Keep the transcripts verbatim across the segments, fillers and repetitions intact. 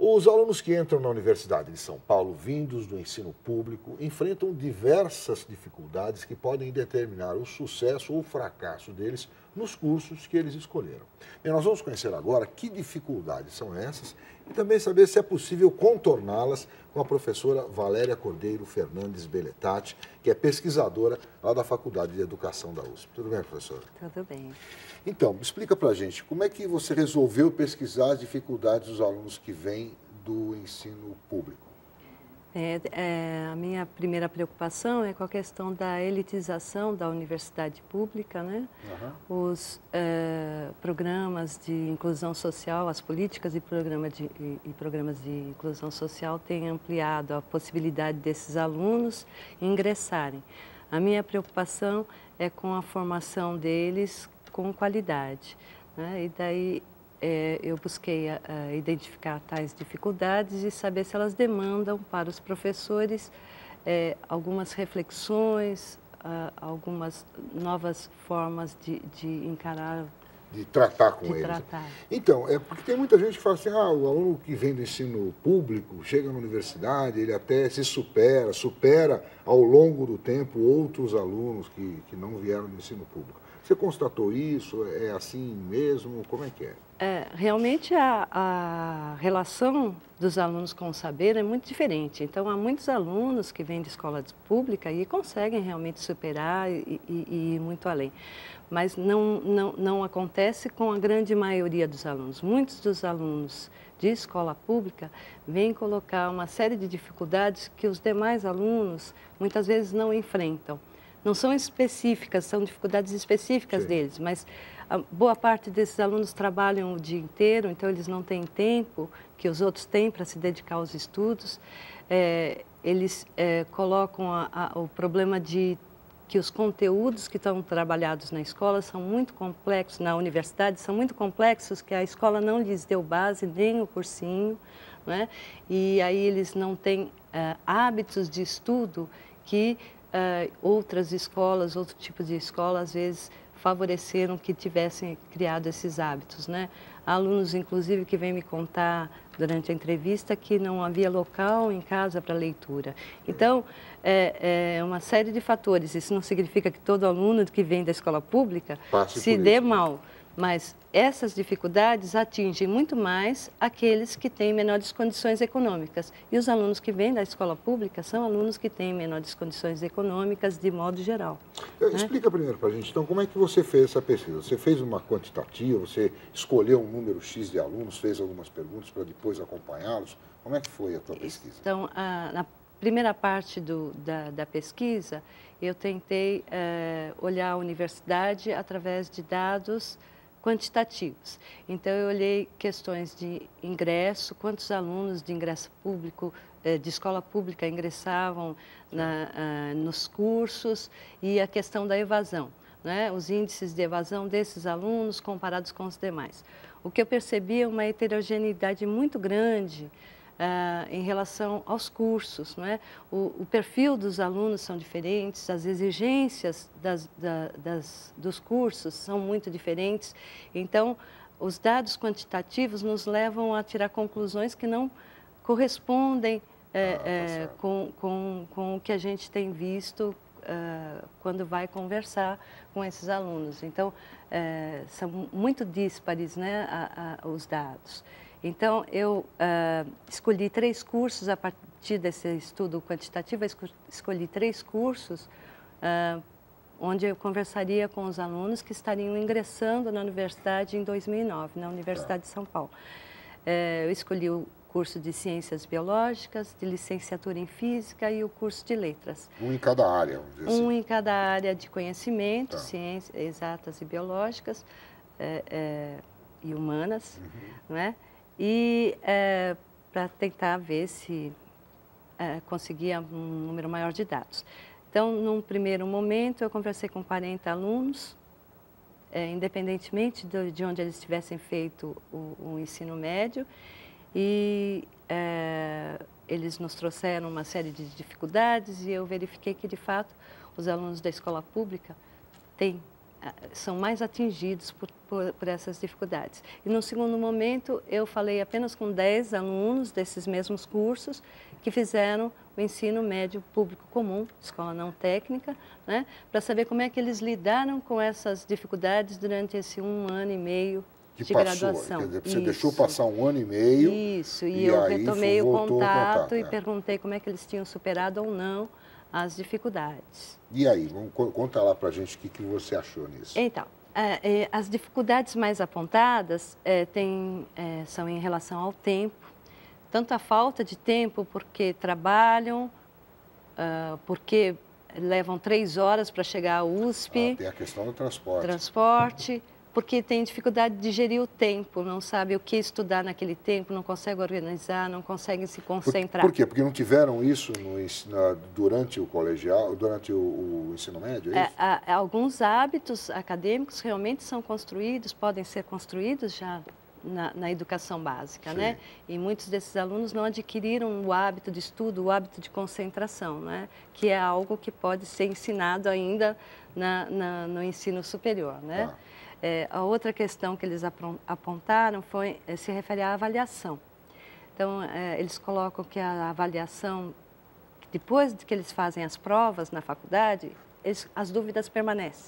Os alunos que entram na Universidade de São Paulo, vindos do ensino público, enfrentam diversas dificuldades que podem determinar o sucesso ou o fracasso deles nos cursos que eles escolheram. E nós vamos conhecer agora que dificuldades são essas e também saber se é possível contorná-las com a professora Valéria Cordeiro Fernandes Beletati, que é pesquisadora lá da Faculdade de Educação da U S P. Tudo bem, professora? Tudo bem. Então, explica pra gente, como é que você resolveu pesquisar as dificuldades dos alunos que vêm do ensino público? É, é, a minha primeira preocupação é com a questão da elitização da universidade pública, né? Uhum. Os é, programas de inclusão social, as políticas e, programa de, e, e programas de inclusão social têm ampliado a possibilidade desses alunos ingressarem. A minha preocupação é com a formação deles com qualidade, né? E daí é, eu busquei a, a identificar tais dificuldades e saber se elas demandam para os professores é, algumas reflexões, a, algumas novas formas de, de encarar, de tratar com de eles. Tratar. Então, é porque tem muita gente que fala assim, ah, o aluno que vem do ensino público, chega na universidade, ele até se supera, supera ao longo do tempo outros alunos que, que não vieram do ensino público. Você constatou isso? É assim mesmo? Como é que é? É, realmente a, a relação dos alunos com o saber é muito diferente. Então, há muitos alunos que vêm de escola pública e conseguem realmente superar e, e, e ir muito além. Mas não, não, não acontece com a grande maioria dos alunos. Muitos dos alunos de escola pública vêm colocar uma série de dificuldades que os demais alunos muitas vezes não enfrentam. Não são específicas, são dificuldades específicas Sim. deles, mas a boa parte desses alunos trabalham o dia inteiro, então eles não têm tempo que os outros têm para se dedicar aos estudos. É, eles é, colocam a, a, o problema de que os conteúdos que estão trabalhados na escola são muito complexos, na universidade são muito complexos, que a escola não lhes deu base, nem o cursinho, né? E aí eles não têm é, hábitos de estudo que Uh, outras escolas, outro tipo de escola, às vezes favoreceram que tivessem criado esses hábitos, né? Há alunos, inclusive, que vêm me contar durante a entrevista que não havia local em casa para leitura. Então, é, é uma série de fatores. Isso não significa que todo aluno que vem da escola pública Passe se por dê isso, mal. Mas essas dificuldades atingem muito mais aqueles que têm menores condições econômicas. E os alunos que vêm da escola pública são alunos que têm menores condições econômicas de modo geral. Né? Explica primeiro para a gente, então, como é que você fez essa pesquisa? Você fez uma quantitativa, você escolheu um número X de alunos, fez algumas perguntas para depois acompanhá-los? Como é que foi a tua pesquisa? Então, a, na primeira parte do, da, da pesquisa, eu tentei é, olhar a universidade através de dados quantitativos. Então, eu olhei questões de ingresso, quantos alunos de ingresso público, de escola pública ingressavam na, nos cursos e a questão da evasão, né? Os índices de evasão desses alunos comparados com os demais. O que eu percebi é uma heterogeneidade muito grande Uh, em relação aos cursos, não é? o, o perfil dos alunos são diferentes, as exigências das, da, das, dos cursos são muito diferentes. Então, os dados quantitativos nos levam a tirar conclusões que não correspondem é, ah, tá é, com, com, com o que a gente tem visto uh, quando vai conversar com esses alunos. Então, uh, são muito díspares, né, a, a, os dados. Então, eu uh, escolhi três cursos a partir desse estudo quantitativo, escolhi três cursos uh, onde eu conversaria com os alunos que estariam ingressando na universidade em dois mil e nove, na Universidade de São Paulo. Uh, eu escolhi o curso de Ciências Biológicas, de Licenciatura em Física e o curso de Letras. Um em cada área, vamos dizer assim. Um em cada área de conhecimento, tá. Ciências exatas e biológicas é, é, e humanas, uhum. não é? E é, para tentar ver se é, conseguia um número maior de dados. Então, num primeiro momento, eu conversei com quarenta alunos, é, independentemente de, de onde eles tivessem feito o, o ensino médio, e é, eles nos trouxeram uma série de dificuldades e eu verifiquei que, de fato, os alunos da escola pública têm são mais atingidos por, por, por essas dificuldades. E no segundo momento, eu falei apenas com dez alunos desses mesmos cursos que fizeram o ensino médio público comum, escola não técnica, né, para saber como é que eles lidaram com essas dificuldades durante esse um ano e meio que de passou, graduação. Quer dizer, você Isso. deixou passar um ano e meio. Isso, e, e eu aí retomei o contato, contato, e é. perguntei como é que eles tinham superado ou não as dificuldades. E aí, vamos, conta lá para a gente o que, que você achou nisso. Então, é, é, as dificuldades mais apontadas é, tem, é, são em relação ao tempo, tanto a falta de tempo porque trabalham, uh, porque levam três horas para chegar à U S P. Ah, tem a questão do transporte. Transporte, porque tem dificuldade de gerir o tempo, não sabe o que estudar naquele tempo, não consegue organizar, não consegue se concentrar. Por, por quê? Porque não tiveram isso no ensino, durante o colegial, durante o, o ensino médio, é isso? É, há, alguns hábitos acadêmicos realmente são construídos, podem ser construídos já na, na educação básica, Sim. né? E muitos desses alunos não adquiriram o hábito de estudo, o hábito de concentração, né? Que é algo que pode ser ensinado ainda na, na, no ensino superior, né? Ah. É, a outra questão que eles apontaram foi, se refere à avaliação. Então, é, eles colocam que a avaliação, depois de que eles fazem as provas na faculdade, eles, as dúvidas permanecem.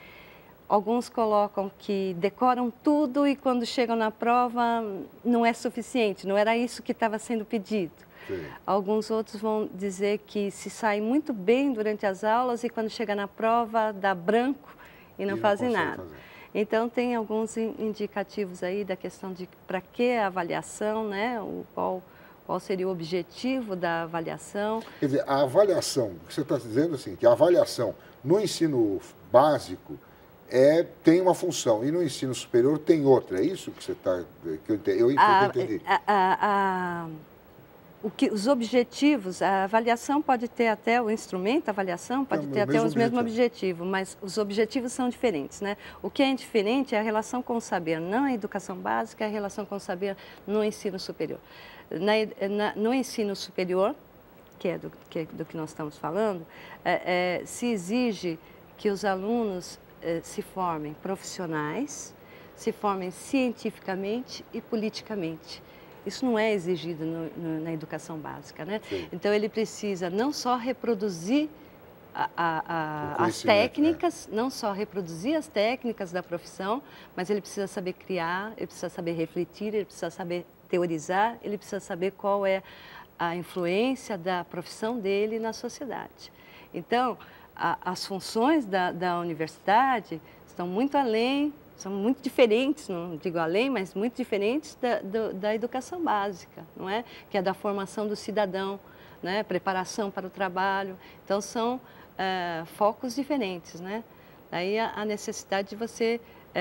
Alguns colocam que decoram tudo e quando chegam na prova não é suficiente, não era isso que estava sendo pedido. Sim. Alguns outros vão dizer que se saem muito bem durante as aulas e quando chega na prova dá branco e não, e não fazem nada. Fazer. Então, tem alguns indicativos aí da questão de para que a avaliação, né? O, qual, qual seria o objetivo da avaliação. Quer dizer, a avaliação, você está dizendo assim, que a avaliação no ensino básico é, tem uma função e no ensino superior tem outra, é isso que você está... que eu entendi? Eu, a, eu entendi. A, a, a, o que, os objetivos, a avaliação pode ter até, o instrumento, a avaliação pode é, ter até os mesmos objetivos, mas os objetivos são diferentes, né? O que é diferente é a relação com o saber, não a educação básica, é a relação com o saber no ensino superior. Na, na, no ensino superior, que é do que, é do que nós estamos falando, é, é, se exige que os alunos é, se formem profissionais, se formem cientificamente e politicamente. Isso não é exigido no, no, na educação básica, né? Sim. Então, ele precisa não só reproduzir a, a, a, as técnicas, né? Não só reproduzir as técnicas da profissão, mas ele precisa saber criar, ele precisa saber refletir, ele precisa saber teorizar, ele precisa saber qual é a influência da profissão dele na sociedade. Então, a, as funções da, da universidade estão muito além, são muito diferentes, não digo além, mas muito diferentes da, do, da educação básica, não é? Que é da formação do cidadão, né? Preparação para o trabalho. Então, são é, focos diferentes, né? Daí a, a necessidade de você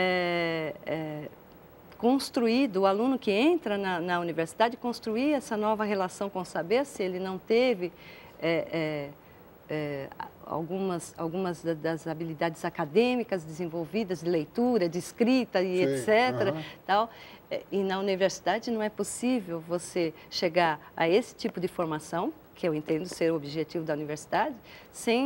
é, é, construir, do aluno que entra na, na universidade, construir essa nova relação com o saber, se ele não teve é, é, é, algumas, algumas das habilidades acadêmicas desenvolvidas, de leitura, de escrita e Sim, etcétera. Uhum. Tal. E na universidade não é possível você chegar a esse tipo de formação, que eu entendo ser o objetivo da universidade, sem,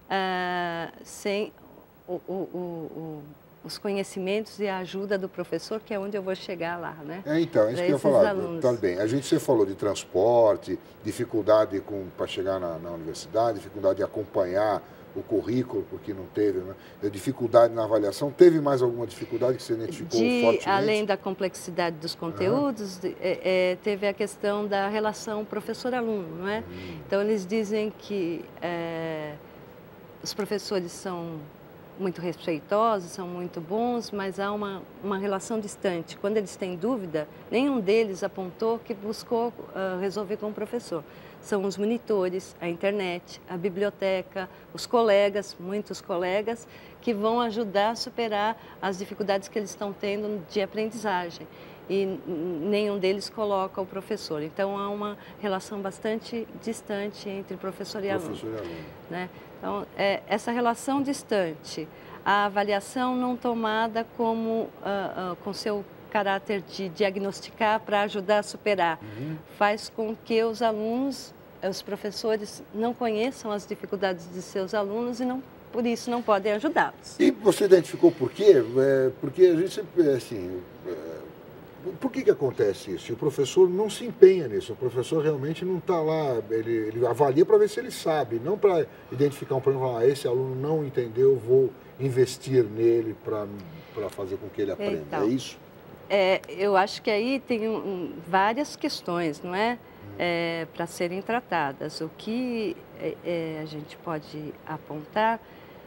uh, sem o, o, o, o, os conhecimentos e a ajuda do professor, que é onde eu vou chegar lá, né? É, então, isso que eu ia falar. Tá bem. A gente, você falou de transporte, dificuldade para chegar na, na universidade, dificuldade de acompanhar o currículo, porque não teve, né? Dificuldade na avaliação. Teve mais alguma dificuldade que você identificou de, fortemente? Além da complexidade dos conteúdos, uhum. é, é, teve a questão da relação professor-aluno, não é? Uhum. Então, eles dizem que é, os professores são muito respeitosos, são muito bons, mas há uma, uma relação distante. Quando eles têm dúvida, nenhum deles apontou que buscou uh, resolver com o professor. São os monitores, a internet, a biblioteca, os colegas, muitos colegas, que vão ajudar a superar as dificuldades que eles estão tendo de aprendizagem. E nenhum deles coloca o professor. Então, há uma relação bastante distante entre professor e aluno. Professor e aluno. Né? Então, é, essa relação distante, a avaliação não tomada como, uh, uh, com seu caráter de diagnosticar para ajudar a superar, uhum. faz com que os alunos, os professores, não conheçam as dificuldades de seus alunos e não por isso não podem ajudá-los. E você identificou por quê? É, porque a gente sempre, assim, é, por que que acontece isso? O professor não se empenha nisso, o professor realmente não está lá, ele, ele avalia para ver se ele sabe, não para identificar um problema, ah, esse aluno não entendeu, vou investir nele para fazer com que ele aprenda, então, é isso? É, eu acho que aí tem um, um, várias questões, não é? É, para serem tratadas. O que é, é, a gente pode apontar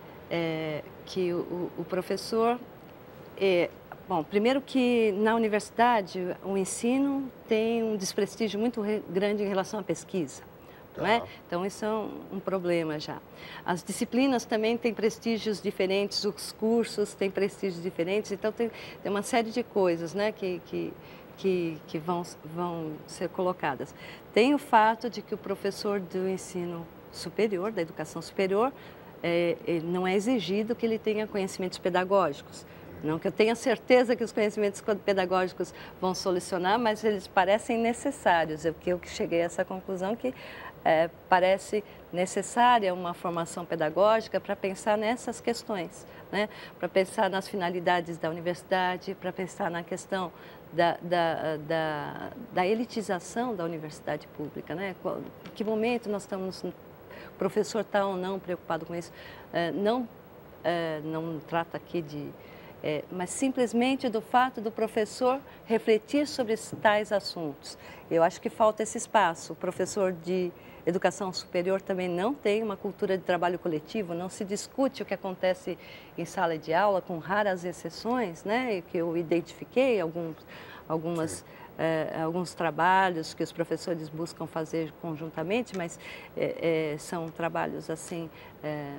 é que o, o professor... É, bom, primeiro que na universidade o ensino tem um desprestígio muito re, grande em relação à pesquisa. Não é? Então, isso é um, um problema já. As disciplinas também têm prestígios diferentes, os cursos têm prestígios diferentes, então tem, tem uma série de coisas, né, que, que, que, que vão, vão ser colocadas. Tem o fato de que o professor do ensino superior, da educação superior, é, não é exigido que ele tenha conhecimentos pedagógicos. Não que eu tenha certeza que os conhecimentos pedagógicos vão solucionar, mas eles parecem necessários. Eu que eu cheguei a essa conclusão que é, parece necessária uma formação pedagógica para pensar nessas questões, né? Para pensar nas finalidades da universidade, para pensar na questão da, da, da, da elitização da universidade pública, né? Em que momento nós estamos, o professor está ou não preocupado com isso? É, não, é, não trata aqui de... É, mas simplesmente do fato do professor refletir sobre tais assuntos. Eu acho que falta esse espaço. O professor de educação superior também não tem uma cultura de trabalho coletivo, não se discute o que acontece em sala de aula, com raras exceções, né, que eu identifiquei, alguns, algumas, é, alguns trabalhos que os professores buscam fazer conjuntamente, mas é, é, são trabalhos assim, é,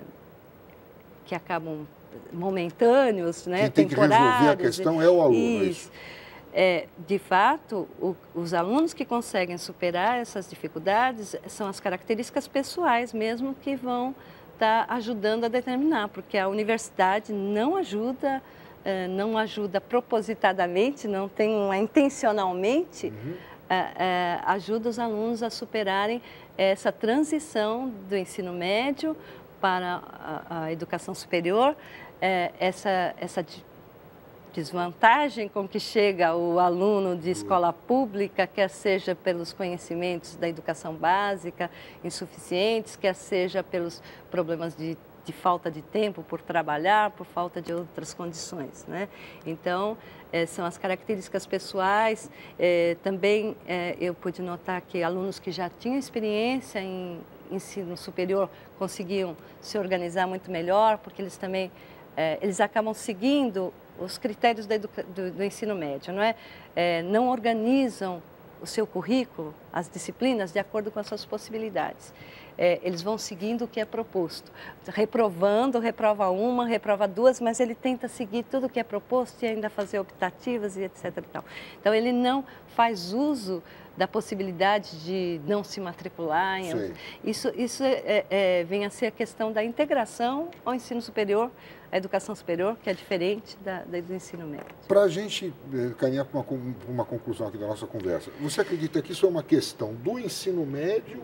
que acabam momentâneos, né, Quem tem que resolver a questão é o aluno. Isso. É, de fato, o, os alunos que conseguem superar essas dificuldades são as características pessoais mesmo que vão estar tá ajudando a determinar, porque a universidade não ajuda, é, não ajuda propositadamente, não tem uma intencionalmente, uhum. é, é, ajuda os alunos a superarem essa transição do ensino médio para a, a educação superior, é, essa, essa desvantagem com que chega o aluno de escola pública, quer seja pelos conhecimentos da educação básica insuficientes, quer seja pelos problemas de, de falta de tempo por trabalhar, por falta de outras condições, né? Então, é, são as características pessoais. É, também é, eu pude notar que alunos que já tinham experiência em ensino superior conseguiam se organizar muito melhor, porque eles também é, eles acabam seguindo os critérios do, do, do ensino médio, não é? É, não organizam o seu currículo, as disciplinas, de acordo com as suas possibilidades. É, eles vão seguindo o que é proposto, reprovando, reprova uma, reprova duas, mas ele tenta seguir tudo o que é proposto e ainda fazer optativas e etc e tal. Então, ele não faz uso da possibilidade de não se matricular. Em... Isso, isso é, é, vem a ser a questão da integração ao ensino superior, à educação superior, que é diferente da, da do ensino médio. Para a gente caminhar para uma, uma conclusão aqui da nossa conversa, você acredita que isso é uma questão do ensino médio?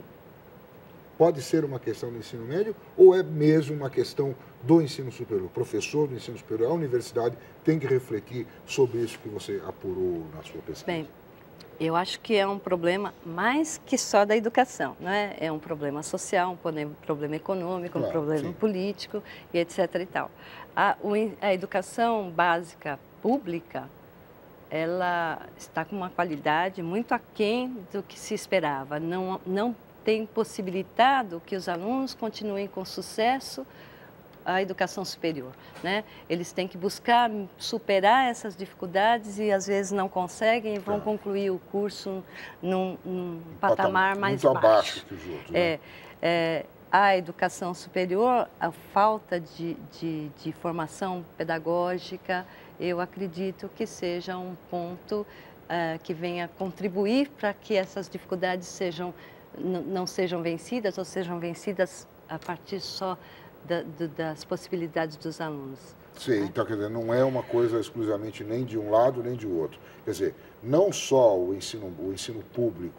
Pode ser uma questão do ensino médio ou é mesmo uma questão do ensino superior? O professor do ensino superior, a universidade, tem que refletir sobre isso que você apurou na sua pesquisa? Bem, eu acho que é um problema mais que só da educação, não é? É um problema social, um problema econômico, claro, um problema sim. político e etc e tal. A, a educação básica pública, ela está com uma qualidade muito aquém do que se esperava. Não, não tem possibilitado que os alunos continuem com sucesso a educação superior, né? Eles têm que buscar superar essas dificuldades e às vezes não conseguem e vão é. concluir o curso num, num patamar, patamar mais muito baixo. abaixo que os outros, né? É, é, a educação superior, a falta de, de, de formação pedagógica, eu acredito que seja um ponto uh, que venha contribuir para que essas dificuldades sejam não sejam vencidas ou sejam vencidas a partir só da, da, das possibilidades dos alunos. Sim, né? Então, quer dizer, não é uma coisa exclusivamente nem de um lado nem de outro. Quer dizer, não só o ensino, o ensino público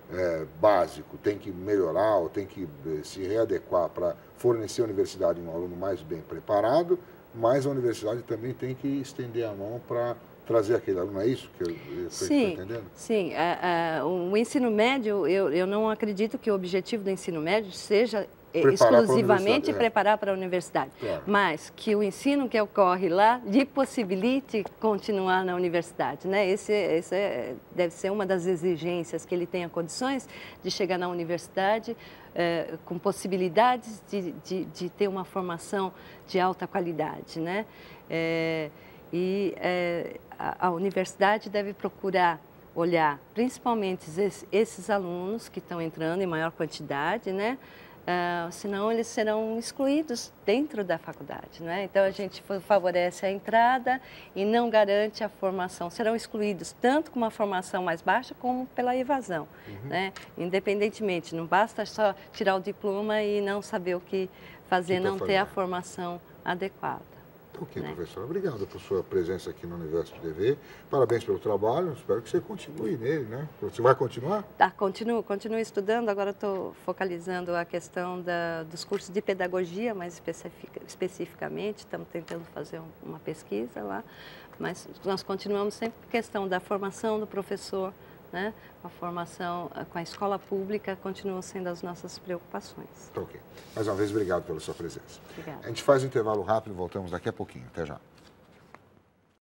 é, básico tem que melhorar ou tem que eh, se readequar para fornecer à universidade um aluno mais bem preparado, mas a universidade também tem que estender a mão para trazer aquele aluno. É isso que eu estou entendendo? Sim, a, a, o ensino médio, eu, eu não acredito que o objetivo do ensino médio seja Preparar exclusivamente para preparar para a universidade, Claro. mas que o ensino que ocorre lá lhe possibilite continuar na universidade, né? Esse, esse é, deve ser uma das exigências, que ele tenha condições de chegar na universidade é, com possibilidades de, de, de ter uma formação de alta qualidade, né? É, e é, a, a universidade deve procurar olhar principalmente esses, esses alunos que estão entrando em maior quantidade, né? Uh, senão eles serão excluídos dentro da faculdade, né? Então a gente favorece a entrada e não garante a formação. Serão excluídos tanto com uma formação mais baixa como pela evasão, uhum. né? Independentemente, não basta só tirar o diploma e não saber o que fazer, que não ter a formação adequada. Ok, né? Professora, obrigado por sua presença aqui no Universo T V. Parabéns pelo trabalho, espero que você continue nele, né? Você vai continuar? Tá, continuo, continuo estudando, agora estou focalizando a questão da, dos cursos de pedagogia, mais especific, especificamente, estamos tentando fazer uma pesquisa lá, mas nós continuamos sempre com a questão da formação do professor, né? A formação com a escola pública continuam sendo as nossas preocupações. Ok. Mais uma vez, obrigado pela sua presença. Obrigada. A gente faz um intervalo rápido e voltamos daqui a pouquinho. Até já.